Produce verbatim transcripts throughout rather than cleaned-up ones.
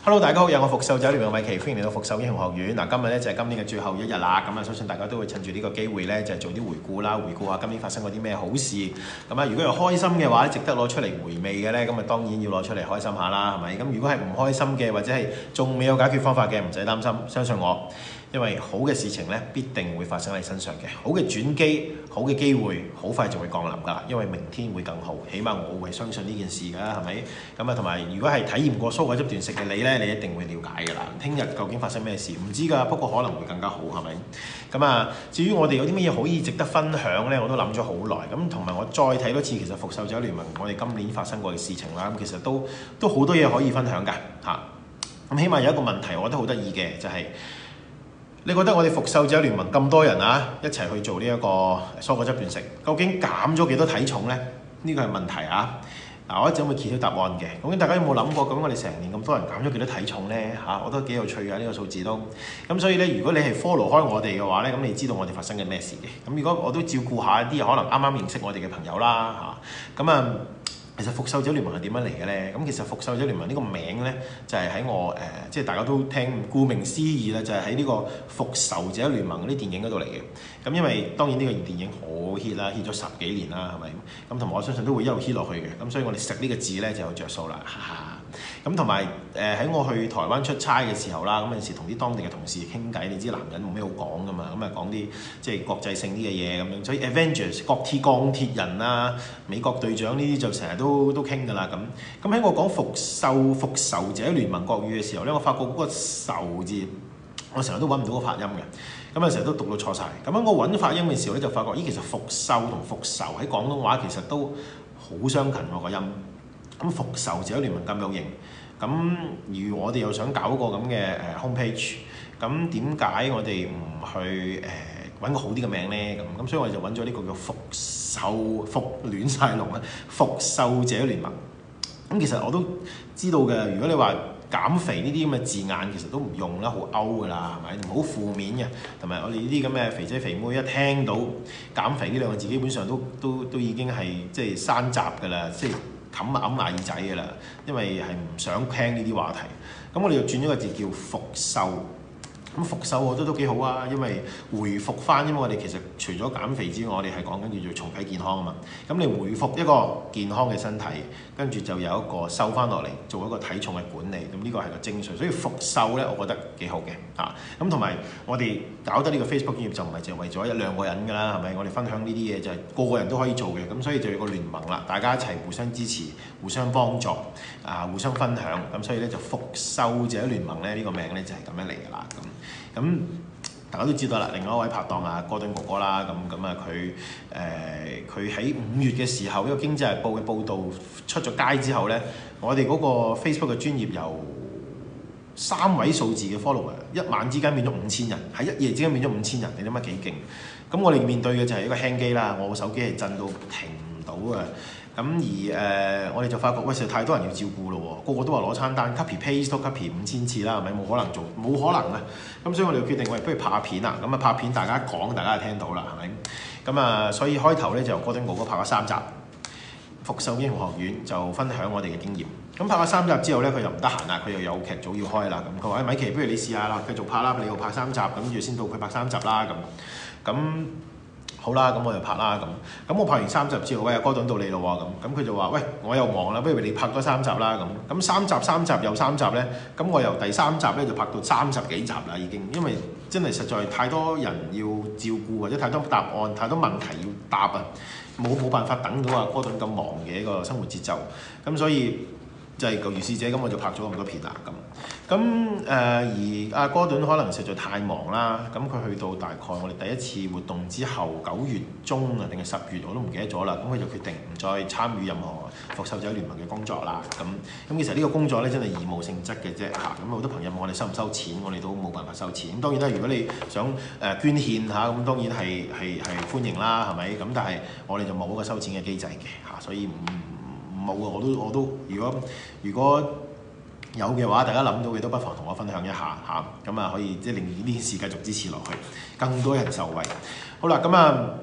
Hello， 大家好，有我復秀仔聯盟米奇，歡迎嚟到復秀英雄學院。嗱，今日咧就係今年嘅最後一日啦，咁啊，相信大家都會趁住呢個機會咧，就係做啲回顧啦，回顧下今年發生過啲咩好事。咁啊，如果有開心嘅話，值得攞出嚟回味嘅咧，咁啊當然要攞出嚟開心下啦，係咪？咁如果係唔開心嘅，或者係仲未有解決方法嘅，唔使擔心，相信我。因為好嘅事情咧，必定會發生喺你身上嘅。好嘅轉機，好嘅機會，好快就會降臨㗎啦。因為明天會更好，起碼我會相信呢件事㗎，係咪？咁啊，同埋如果係體驗過蔬果汁斷食嘅你咧，你一定會了解㗎啦。聽日究竟發生咩事，唔知㗎，不過可能會更加好，係咪？咁啊，至於我哋有啲乜嘢可以值得分享咧，我都諗咗好耐。咁同埋我再睇多次，其實復秀者聯盟我哋今年發生過嘅事情啦，咁其實都都好多嘢可以分享㗎嚇。咁起碼有一個問題，我覺得好得意嘅就係、是。你覺得我哋復秀者聯盟咁多人啊，一齊去做呢一個蔬果汁斷食，究竟減咗幾多體重呢？呢個係問題啊！嗱，我一陣會揭曉答案嘅。究竟大家有冇諗過？咁我哋成年咁多人減咗幾多體重呢？嚇，我覺得幾有趣㗎，呢個數字都。咁所以咧，如果你係 follow 開我哋嘅話咧，咁你知道我哋發生緊咩事嘅。咁如果我都照顧下一啲可能啱啱認識我哋嘅朋友啦，嚇，咁啊。其實復秀者聯盟係點樣嚟嘅咧？咁其實復秀者聯盟呢個名咧，就係、是、喺我誒、呃，即係大家都聽，顧名思義咧，就係喺呢個復仇者聯盟嗰啲電影嗰度嚟嘅。咁因為當然呢個電影好 hit 啦 ，hit 咗十幾年啦，係咪？咁同埋我相信都會一路 hit 落去嘅。咁所以我哋食呢個字咧就有着數啦，哈哈。咁同埋誒喺我去台灣出差嘅時候啦，咁有時同啲當地嘅同事傾偈，你知男人冇咩好講噶嘛，咁啊講啲即係國際性啲嘅嘢咁樣，所以 Avengers 國鐵鋼鐵人啊、美國隊長呢啲就成日都都傾噶啦咁。咁喺我講復秀復仇者聯盟國語嘅時候咧，我發覺嗰個仇字我成日都揾唔到個發音嘅，咁啊成日都讀到錯晒。咁喺我揾發音嘅時候咧，就發覺咦，其實復秀同復仇喺廣東話其實都好相近喎個音。咁復仇者聯盟咁有型，咁而我哋又想搞個咁嘅誒 homepage，咁點解我哋唔去誒揾、呃、個好啲嘅名咧？咁咁所以我哋就揾咗呢個叫復秀復亂晒龍啊！復秀者聯盟。咁其實我都知道嘅，如果你話減肥呢啲咁嘅字眼，其實都唔用啦，好 out 㗎啦，係咪？唔好負面嘅，同埋我哋呢啲咁嘅肥仔肥妹一聽到減肥呢兩個字，基本上都都都已經係即係山閘㗎啦，即係。冚啊揞埋耳仔嘅啦，因為係唔想聽呢啲話題。咁我哋就轉咗個字叫復秀。咁復秀我覺得都幾好啊，因為回復翻，因為我哋其實除咗減肥之外，我哋係講緊叫做重啟健康啊嘛。咁你回復一個健康嘅身體，跟住就有一個瘦翻落嚟，做一個體重嘅管理。咁呢個係個精髓，所以復秀咧，我覺得幾好嘅啊。咁同埋我哋搞得呢個 Facebook 專頁就唔係淨係為咗一兩個人㗎啦，係咪？我哋分享呢啲嘢就係個個人都可以做嘅，咁所以就有個聯盟啦，大家一齊互相支持、互相幫助啊、互相分享。咁所以咧就復秀者聯盟咧呢個名咧就係咁樣嚟㗎啦。咁咁大家都知道啦，另外一位拍檔啊，哥頓哥哥啦，咁咁啊佢誒佢喺五月嘅時候，呢個經濟日報嘅報導出咗街之後咧，我哋嗰個 Facebook 嘅專頁由三位數字嘅 follower 一晚之間變咗五千人，喺一夜之間變咗五千人，你諗下幾勁？咁我哋面對嘅就係一個輕機啦，我個手機係震到停唔到啊！咁而誒、呃，我哋就發覺喂，實在太多人要照顧咯喎，個個都話攞餐單 copy paste 都 copy 五千次啦，係咪？冇可能做，冇可能啊！咁所以我哋就決定喂，不如拍下片啊！咁啊拍片，大家講，大家就聽到啦，係咪？咁啊，所以開頭咧就由哥頓哥哥拍咗三集，復秀英雄學院就分享我哋嘅經驗。咁拍咗三集之後咧，佢又唔得閒啦，佢又有劇組要開啦。咁佢話：米奇，不如你試下啦，繼續拍啦，你要拍三集，跟住先到佢拍三集啦。咁咁。好啦，咁我就拍啦咁。咁我拍完三集之後，喂，哥頓到你咯喎咁。咁佢就話：喂，我又忙啦，不如你拍多三集啦咁。咁三集三集又三集咧，咁我由第三集咧就拍到三十幾集啦已經，因為真係實在太多人要照顧或者太多答案、太多問題要答啊，冇冇辦法等到阿哥頓咁忙嘅一個生活節奏。咁所以就係舊如是者，咁我就拍咗咁多片啦咁。咁誒、呃、而阿哥頓可能實在太忙啦，咁佢去到大概我哋第一次活動之後九月中啊定係十月我都唔記得咗啦，咁佢就決定唔再參與任何復秀者聯盟嘅工作啦。咁咁其實呢個工作咧真係義務性質嘅啫嚇，咁好多朋友問我哋收唔收錢，我哋都冇辦法收錢。咁當然啦，如果你想誒捐獻嚇，咁當然係係係歡迎啦，係咪？咁但係我哋就冇嗰個收錢嘅機制嘅嚇，所以唔冇啊！我都我都如果如果有嘅話，大家諗到嘅都不妨同我分享一下嚇，咁啊可以即係令呢件事繼續支持落去，更多人受惠。好啦，咁啊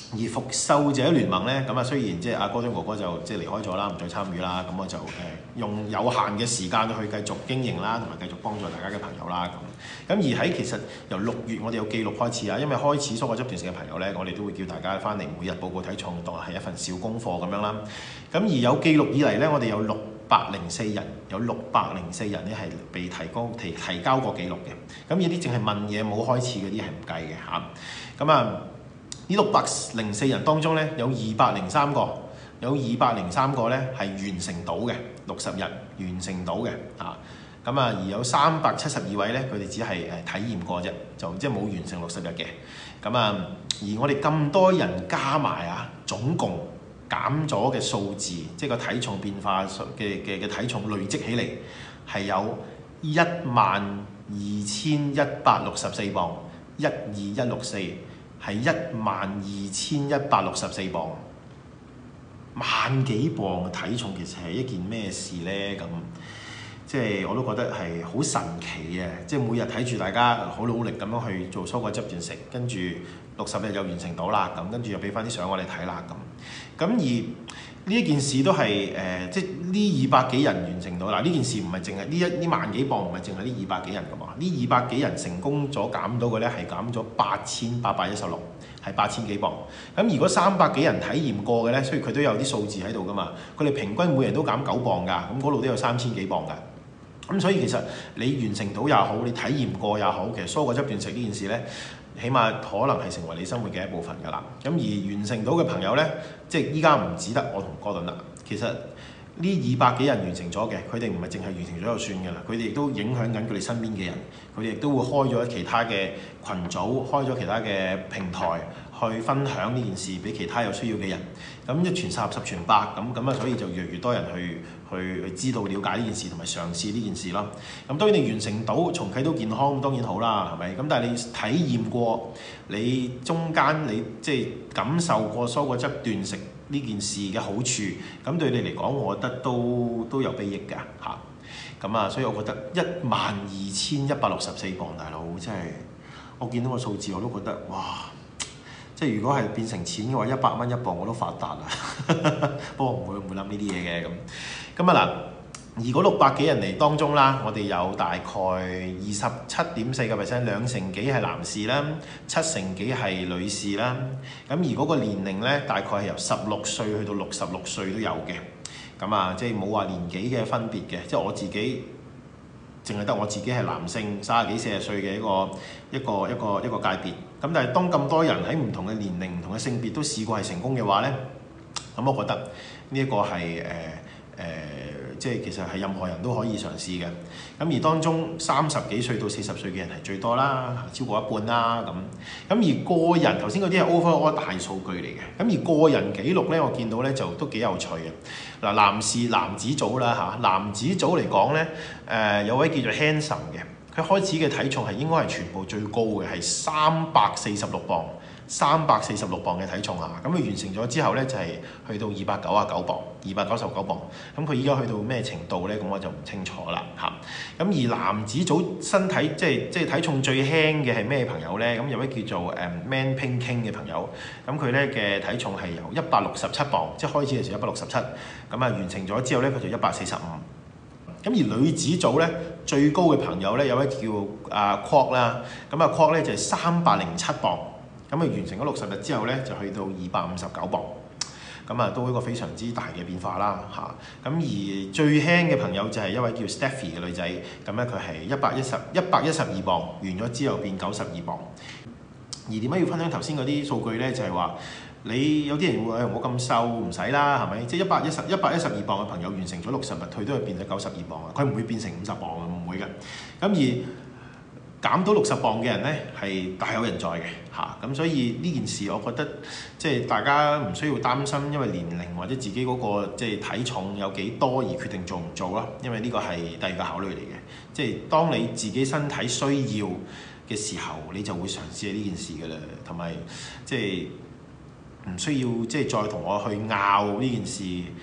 而復仇者聯盟咧，咁啊雖然即係阿哥頓哥哥就即係離開咗啦，唔再參與啦，咁我就誒、呃、用有限嘅時間去繼續經營啦，同埋繼續幫助大家嘅朋友啦咁。咁而喺其實由六月我哋有記錄開始啊，因為開始蔬果汁斷食嘅朋友咧，我哋都會叫大家翻嚟每日報告體重，當係一份小功課咁樣啦。咁而有記錄以嚟咧，我哋有六百零四人，有六百零四人咧係被提供提提交過記錄嘅。咁呢啲淨係問嘢冇開始嗰啲係唔計嘅嚇。咁啊〜呢六百零四人當中咧，有二百零三個，有二百零三個咧係完成到嘅，六十日完成到嘅啊。咁啊，而有三百七十二位咧，佢哋只係誒體驗過啫，就即係冇完成六十日嘅。咁啊，而我哋咁多人加埋啊，總共減咗嘅數字，即係個體重變化嘅嘅嘅體重累積起嚟係有一萬二千一百六十四磅，一二一六四。係一萬二千一百六十四磅，萬幾磅嘅體重其實係一件咩事呢？咁即係我都覺得係好神奇嘅，即係每日睇住大家好努力咁樣去做蔬果汁斷食，跟住六十日就完成到啦，咁跟住又俾翻啲相我哋睇啦，咁咁而呢一件事都係誒、呃，即係呢二百幾人完成到嗱，呢件事唔係淨係呢一呢萬幾磅，唔係淨係呢二百幾人噶嘛，呢二百幾人成功咗減到嘅咧係減咗八千八百一十六，係八千幾磅。咁如果三百幾人體驗過嘅咧，所以佢都有啲數字喺度噶嘛，佢哋平均每人都減九磅㗎，咁嗰度都有三千幾磅㗎。咁所以其實你完成到也好，你體驗過也好，其實蔬果汁斷食呢件事咧，起碼可能係成為你生活嘅一部分㗎啦。咁而完成到嘅朋友咧，即係依家唔止得我同哥頓啦。其實呢二百幾人完成咗嘅，佢哋唔係淨係完成咗就算㗎啦，佢哋亦都影響緊佢哋身邊嘅人，佢哋亦都會開咗其他嘅群組，開咗其他嘅平台去分享呢件事俾其他有需要嘅人。咁一傳十十傳百咁咁啊，所以就越嚟越多人去去去知道了解呢件事同埋嘗試呢件事啦。咁當然你完成到重啟到健康，當然好啦，係咪？咁但係你體驗過，你中間你即係感受過蔬果汁斷食呢件事嘅好處，咁對你嚟講，我覺得都都有裨益㗎嚇。咁啊，所以我覺得一萬二千一百六十四磅，大佬真係我見到個數字我都覺得哇！即係如果係變成錢嘅話，一百蚊一磅我都發達啦。不過唔會唔會諗呢啲嘢嘅咁。咁啊嗱，而嗰六百幾人嚟當中啦，我哋有大概二十七點四個 percent， 兩成幾係男士啦，七成幾係女士啦。咁而嗰個年齡咧，大概係由十六歲去到六十六歲都有嘅。咁啊，即係冇話年紀嘅分別嘅。即係我自己，淨係得我自己係男性，三十幾四十歲嘅一個一個一個一個界別。咁但係當咁多人喺唔同嘅年齡、唔同嘅性別都試過係成功嘅話咧，咁我覺得呢一個係誒誒，即係其實係任何人都可以嘗試嘅。咁而當中三十幾歲到四十歲嘅人係最多啦，超過一半啦咁。咁而個人頭先嗰啲係 overall 大數據嚟嘅。咁而個人紀錄咧，我見到咧就都幾有趣嘅。嗱，男士男子組啦嚇，男子組嚟講咧，誒、呃、有位叫做 Handsome 嘅。佢開始嘅體重係應該係全部最高嘅，係三百四十六磅，三百四十六磅嘅體重啊！咁佢完成咗之後咧，就係、是、去到二百九十九磅，二百九十九磅。咁佢依家去到咩程度咧？咁我就唔清楚啦嚇。咁而男子組身體即係即係體重最輕嘅係咩朋友咧？咁有位叫做誒 Man Ping King 嘅朋友，咁佢咧嘅體重係由一百六十七磅，即係開始嘅時候一百六十七，咁啊完成咗之後咧，佢就一百四十五。咁而女子組咧最高嘅朋友咧有位叫阿 Quok 啦，咁啊 Quok 咧就係三百零七磅，咁啊完成咗六十日之後咧就去到二百五十九磅，咁啊都一個非常之大嘅變化啦嚇。咁而最輕嘅朋友就係一位叫 Stephy 嘅女仔，咁咧佢係一百一十一百一十二磅，完咗之後變九十二磅。而點解要分享頭先嗰啲數據咧？就係話，你有啲人會誒我咁瘦唔使啦，係咪？即係一百一十一百一十二磅嘅朋友完成咗六十日，佢都係變咗九十二磅啊！佢唔會變成五十磅嘅，唔會嘅。咁而減到六十磅嘅人咧係大有人在嘅嚇。咁所以呢件事我覺得即係大家唔需要擔心，因為年齡或者自己嗰個即係體重有幾多而決定做唔做咯。因為呢個係第二個考慮嚟嘅。即係當你自己身體需要嘅時候，你就會嘗試呢件事㗎啦，同埋即係唔需要即係再同我去拗呢件事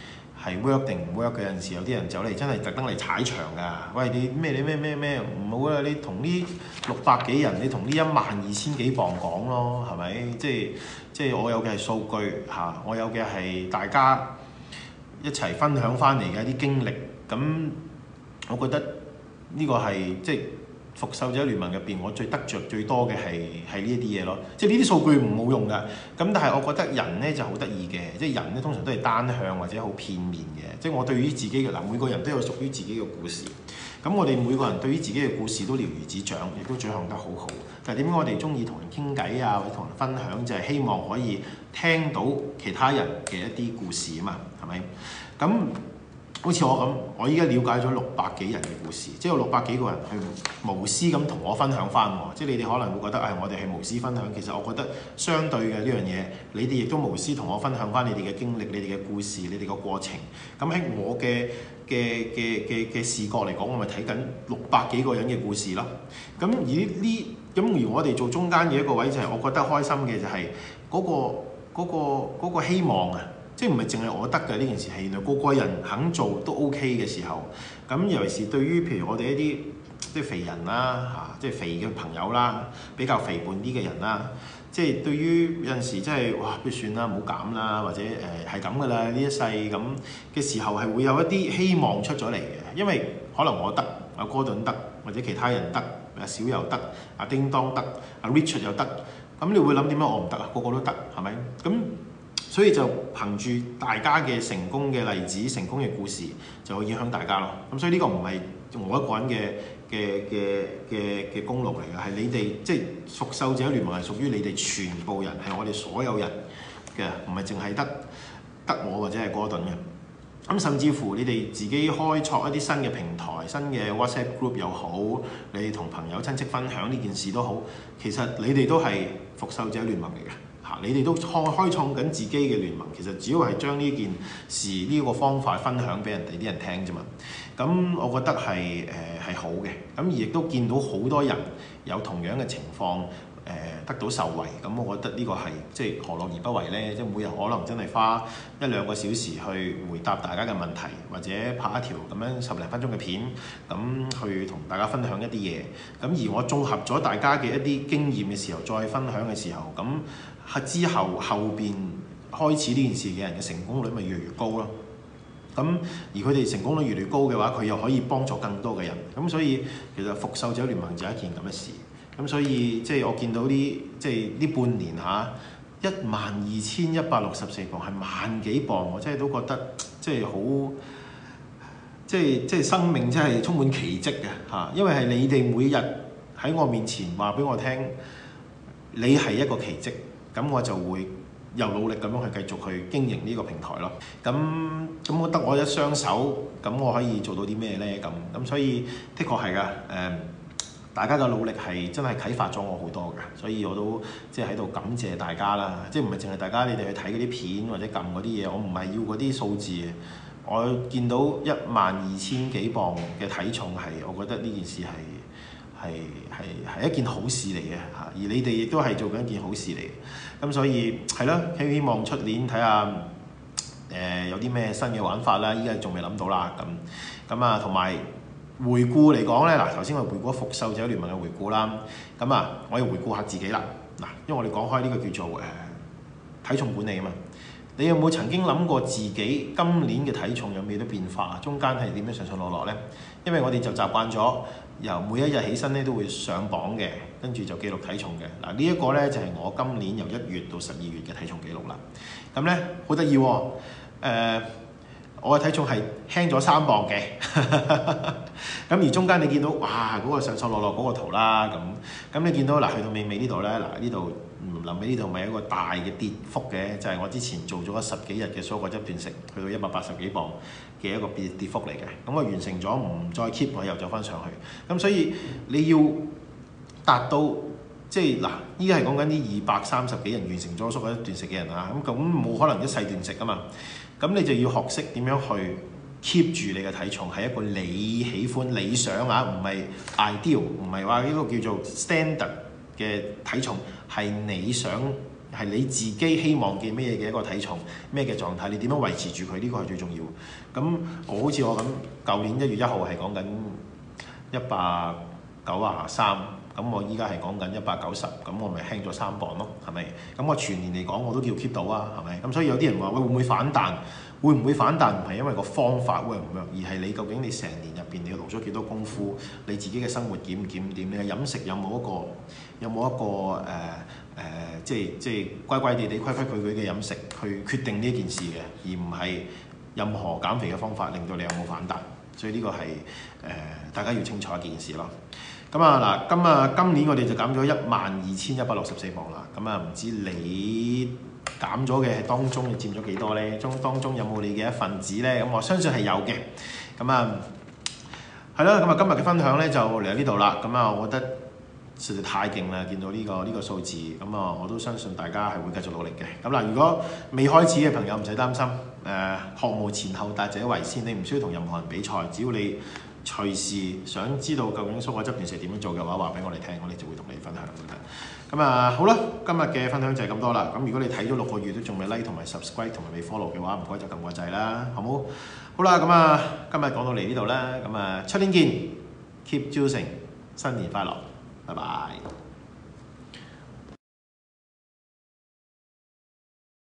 係 work 定唔 work 嘅。有陣時有啲人走嚟真係特登嚟踩場㗎。喂，你咩你咩咩咩唔好啦！你同呢六百幾人，你同呢一萬二千幾磅講咯，係咪？即係即係我有嘅係數據嚇，我有嘅係大家一齊分享翻嚟嘅一啲經歷。咁我覺得呢個係即係復仇者聯盟入邊，我最得着最多嘅係係呢一啲嘢咯。即係呢啲數據唔好用㗎。咁但係我覺得人咧就好得意嘅，即係人咧通常都係單向或者好片面嘅。即係我對於自己嘅嗱，每個人都有屬於自己嘅故事。咁我哋每個人對於自己嘅故事都了如指掌，亦都掌控得好好。但係點解我哋中意同人傾偈啊，或者同人分享，就係希望可以聽到其他人嘅一啲故事啊嘛，係咪？咁好似我咁，我依家了解咗六百幾人嘅故事，即係有六百幾個人去無私咁同我分享翻喎。即係你哋可能會覺得，誒、哎，我哋係無私分享。其實我覺得相對嘅呢樣嘢，你哋亦都無私同我分享翻你哋嘅經歷、你哋嘅故事、你哋嘅過程。咁喺我嘅嘅嘅嘅嘅視覺嚟講，我咪睇緊六百幾個人嘅故事咯。咁而呢，咁而我哋做中間嘅一個位就係，我覺得開心嘅就係嗰個嗰個嗰個希望啊！即係唔係淨係我得嘅呢件事，係原來個個人肯做都 OK 嘅時候，咁尤其是對於譬如我哋一啲即係肥人啦嚇，即係肥嘅朋友啦，比較肥胖啲嘅人啦，即係對於有陣時真係哇，不如算啦，唔好減啦，或者誒係咁噶啦，呢一世咁嘅時候係會有一啲希望出咗嚟嘅，因為可能我得，阿哥頓得，或者其他人得，阿小又得，阿叮當得，阿 Richard 又得，咁你會諗點解我唔得啊？個個都得係咪？咁所以就憑住大家嘅成功嘅例子、成功嘅故事，就會影響大家咯。咁所以呢個唔係我一個人嘅嘅嘅嘅嘅功勞嚟嘅，係你哋即係復仇者聯盟係屬於你哋全部人，係我哋所有人嘅，唔係淨係得得我或者係哥頓嘅。咁甚至乎你哋自己開創一啲新嘅平台、新嘅 WhatsApp group 又好，你哋同朋友親戚分享呢件事都好，其實你哋都係復仇者聯盟嚟嘅。你哋都開開創緊自己嘅聯盟，其實主要係將呢件事呢、呢個方法分享俾人哋啲人聽啫嘛。咁我覺得係誒係好嘅，咁而亦都見到好多人有同樣嘅情況誒、呃、得到受惠。咁我覺得呢個係即係何樂而不為呢？即係每日可能真係花一兩個小時去回答大家嘅問題，或者拍一條咁樣十零分鐘嘅片，咁去同大家分享一啲嘢。咁而我綜合咗大家嘅一啲經驗嘅時候，再分享嘅時候，咁係之後後邊開始呢件事嘅人嘅成功率咪越嚟越高咯。咁而佢哋成功率越嚟越高嘅話，佢又可以幫助更多嘅人。咁所以其實復仇者聯盟就係一件咁嘅事。咁所以即係我見到呢即係呢半年嚇一萬二千一百六十四磅係萬幾磅，我真係都覺得即係好即係即係生命真係充滿奇蹟嘅嚇。因為係你哋每日喺我面前話俾我聽，你係一個奇蹟。咁我就會又努力咁樣去繼續去經營呢個平台咯。咁咁我得我一雙手，咁我可以做到啲咩呢？咁咁所以的確係㗎。誒、呃，大家嘅努力係真係啟發咗我好多㗎。所以我都即係喺度感謝大家啦。即係唔係淨係大家你哋去睇嗰啲片或者撳嗰啲嘢，我唔係要嗰啲數字。我見到一萬二千幾磅嘅體重係，我覺得呢件事係。係係係一件好事嚟嘅嚇，而你哋亦都係做緊一件好事嚟嘅，咁所以係咯，希望出年睇下誒有啲咩新嘅玩法啦，依家仲未諗到啦，咁咁啊，同埋回顧嚟講咧，嗱頭先我回顧咗復仇者聯盟嘅回顧啦，咁啊我要回顧下自己啦，嗱，因為我哋講開呢個叫做誒、呃、體重管理啊嘛，你有冇曾經諗過自己今年嘅體重有冇啲變化？中間係點樣上上落落咧？因為我哋就習慣咗。由每一日起身咧都會上磅嘅，跟住就記錄體重嘅。嗱呢一個咧就係我今年由一月到十二月嘅體重記錄啦。咁咧好得意喎，誒我嘅體重係輕咗三磅嘅。咁而中間你見到哇嗰個上上落落嗰個圖啦，咁咁你見到嗱去到尾尾呢度咧，嗱呢度臨尾呢度咪有一個大嘅跌幅嘅，就係我之前做咗十幾日嘅蔬果汁斷食，去到一百八十幾磅嘅一個跌跌幅嚟嘅。咁我完成咗，唔再 keep，我又走翻上去。咁所以你要達到即係嗱，依家係講緊啲二百三十幾人完成咗蔬果汁斷食嘅人啊，咁咁冇可能一世斷食噶嘛。咁你就要學識點樣去 keep 住你嘅體重係一個你喜歡理想啊，唔係 ideal，唔係話呢個叫做 standard 嘅體重，係你想係你自己希望嘅咩嘅一個體重，咩嘅狀態，你點樣維持住佢？呢個係最重要。咁我好似我咁，舊年一月一號係講緊一百九啊三，咁我依家係講緊一百九十，咁我咪輕咗三磅咯，係咪？咁我全年嚟講我都叫 keep 到啊，係咪？咁所以有啲人話喂，會唔會反彈？會唔會反彈？唔係因為個方法 work 唔 work，而係你究竟你成年入邊你落咗幾多功夫，你自己嘅生活檢唔檢點？你嘅飲食有冇一個有冇一個誒誒、呃呃，即係即係乖乖地地、規規矩矩嘅飲食去決定呢一件事嘅，而唔係任何減肥嘅方法令到你有冇反彈。所以呢個係誒、呃、大家要清楚一件事咯。咁啊嗱，咁啊今年我哋就減咗一萬二千一百六十四磅啦。咁啊唔知你減咗嘅當中你佔咗幾多咧？中當中有冇你嘅一份子咧？咁我相信係有嘅。咁啊係啦，咁啊今日嘅分享咧就嚟到呢度啦。咁啊，我覺得實在太勁啦！見到呢、這個呢、這個數字，咁啊我都相信大家係會繼續努力嘅。咁嗱，如果未開始嘅朋友唔使擔心，誒、呃、學無前後，達者為先，你唔需要同任何人比賽，只要你隨時想知道究竟蔬果汁斷食點樣做嘅話，話俾我哋聽，我哋就會同你分享嘅。咁啊好啦，今日嘅分享就係咁多啦。咁如果你睇咗六個月都仲未 like 同埋 subscribe 同埋未 follow 嘅話，唔該就撳個掣啦，好冇？好啦，咁啊今日講到嚟呢度啦，咁啊出年見 ，keep juicing，新年快樂，拜拜。